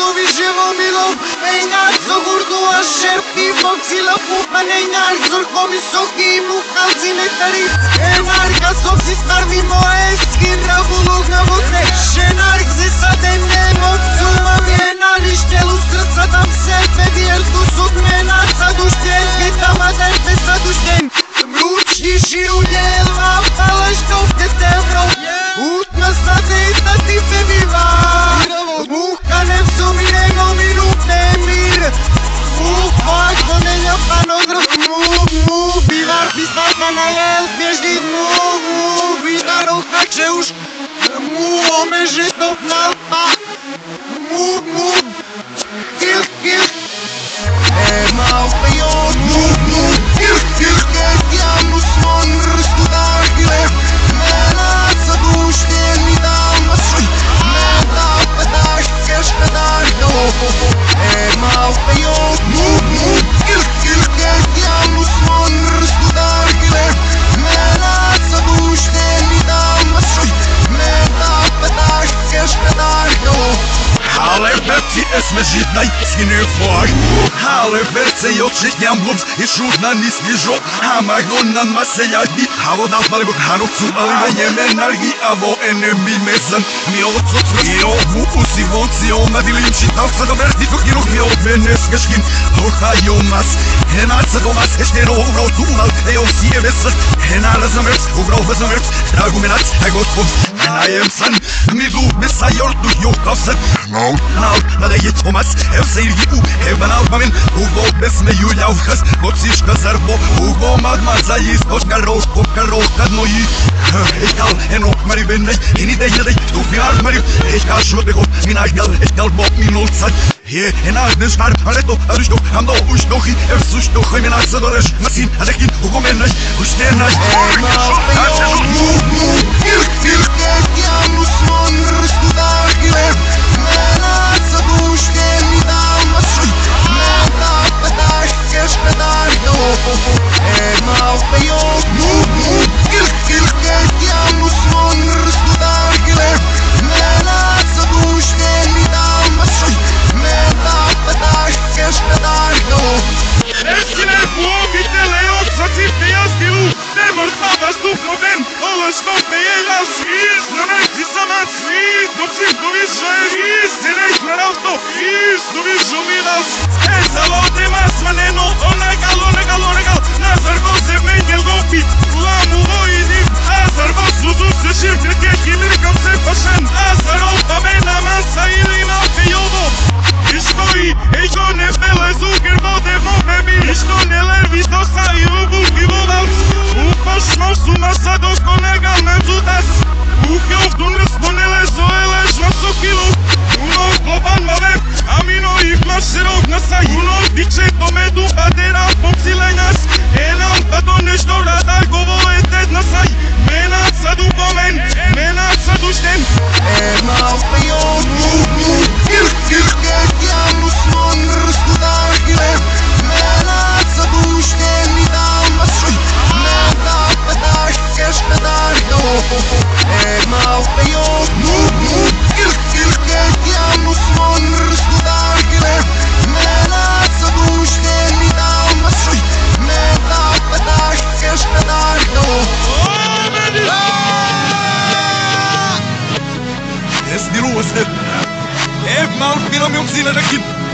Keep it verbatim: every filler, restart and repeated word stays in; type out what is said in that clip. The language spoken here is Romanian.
вижево мило, енацо гордо ашерти боксила пупан енарзор комисоки мукалци нектари, енарка сопси старви моески равулог на воце, шенарк зе садене моцума виеналище лустрца там сепе виелту сукмена садуштен, гетама дерте садуштен, мручни ширудел вапала штов детевро, утна садета ти фемива. Muhkanem sumiremo minute mir Move fuck donenja panodrov Move, move, bivar pisaka na jel Bježdit move, move, vidaro hače už Move, ome žestov nalpa Move, move, kill, kill Emaal pejot, move, move, kill, kill Kertjanu svon rstudagile Menat sa dušten mi dam masoj Emaal pejot, move, move, kill, kill Kertjanu svon rstudagile Menat sa dušten mi dam masoj Menat padaš keškadardo Ale verci esme žitnaj skine fag Ale verce jočit njam glums I šutna nisli žok Hamak donan maseljadi Havo da palibu hanuk su ali me njeme nargi Avo ene mi mesan Mi oco cvrst I ovu usi voci Oma dilim šitav sada verti Tukiruk mi od mene skeškin Orhajo mas Henat sa domas Eštero uvrao tunal Eo si je vesat Henal zamrts Uvrao zamrts Dragumenac Egotkov Enajem san Mi du mesa jortu Jokav san Naut, naut, na da je Tomas Ev se ilgi u Evan albamin Ugo besme julja uvkaz Kociška zarbo Ugo magmaza Istočka roško Karoška dnoji Ejkal enok mari benej Ini de jedej Tu fiar mari Ejkal šoteho Minaj gal Ejkal bok minul sad Je enaj neškar Aleto Arushto Amdo ushtohi Ev sushtohi Minaj sadoreš Masin Alekin Ugo menaj Ushtenaj Move, move, kill, kill Kertjanu svon rstudagile Menat sa dušten mi dam masoj Menat padaš keškadardo Emaal pejot, move, move, kill, kill Kertjanu svon rstudagile Menat sa dušten mi dam masoj Menat padaš keškadardo Eskine fuogite leot sa cipija stilu Ne mrtavaš tu problem Ovo što pejelas Izranek ti samac Dok si doviš žajer Izdirek na rauto Izdoviš žumilas Ezalo te masmaneno Onegal, onegal, onegal Nazar go se menjel go pit Lamu vojdim Azar go suzu se širke Kekilir kam se pašen Azar opa mena masa ili malke jovo Ištoi, ejko ne pele zuker vode mobe mi Išto ne leviš do sa i ubuki vodac Upaš nosu masa dok onegal ne zudas Ukev tunres ponele zoele žvaso kilu Uno globan mavek, amino i flašerok nasaj Uno diče to medu adera popsile nas Enam pa to nešto radar govole ted nasaj Menat sad u pomen, menat sad ušten Emaal pejot, move, move, kill, kill Kertjanu svon rstudagile Menat sa dušten mi dam masoj Menat padaš keškadardo Emaal pejot, move, move, kill, kill Kertjanu svon rstudagile Menat sa dušten mi dam masoj Menat padaš keškadardo Es diru es Ev mal pino mi uksina rakin